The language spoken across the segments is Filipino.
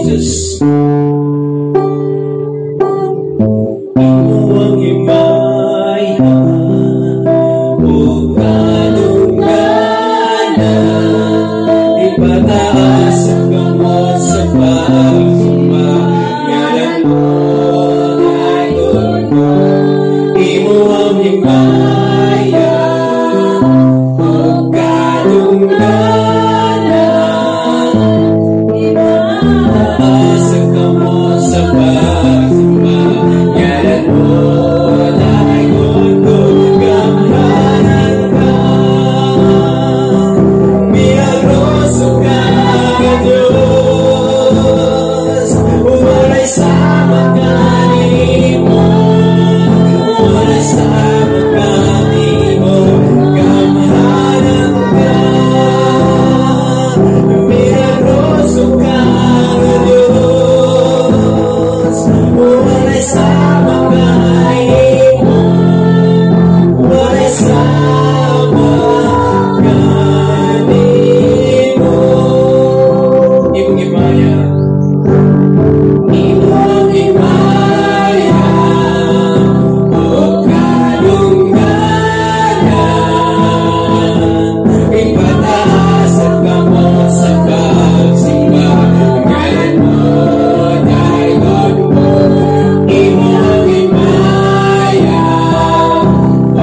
Jesus. Imo ang himaya o kanungalan, ipataas ang gamot sa pagsumba. Ngalan mo ay Lord. Imo ang himaya o kanungalan, ipataas ang gamot sa pagsumba. Ngalan mo ay Lord. Gamhanan ka, milagroso ka, Diyos. Walay sama ka nimo, walay sama ka nimo. Gamhanan ka, milagroso ka, Diyos. Walay sama ka nimo, walay sama ka nimo. Imong himaya, imong himaya o kanungalan, ipataas ang gamot sa pagsimba. Ngalan mo ay Lord mo. Imong himaya o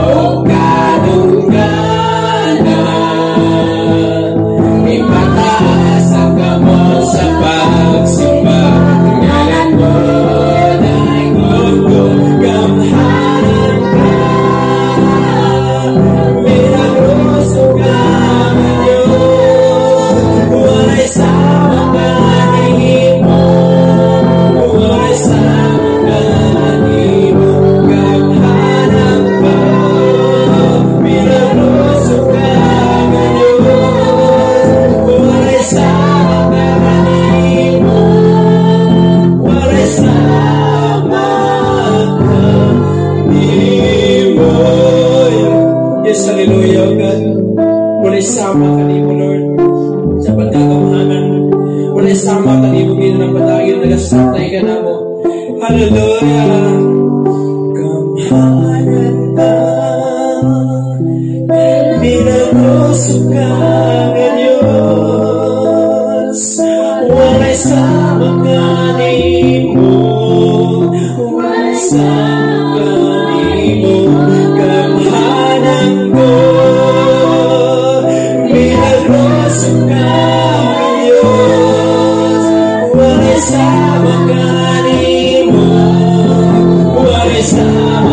kanungalan, ipataas ang gamot sa pagsimba. Ngalan mo ay Lord. Gamhanan ka, milagroso ka, Diyos. Walay sama ka nimo, walay sama ka nimo. Gamhanan ka, milagroso ka, Diyos. Walay sama ka nimo, walay sama ka nimo. Yes, hallelujah, God. Walay sama ka nimo, Lord, sa pagkakamhanan. Walay sama ka nimo, ginang patagin, nagasatay ka na mo. Hallelujah. Gamhanan ka, milagroso ka, Diyos. Walay sama ka nimo, walay sama ka nimo. Gamhanan ko, milagroso ka, Diyos. Walay sama ka nimo, walay sama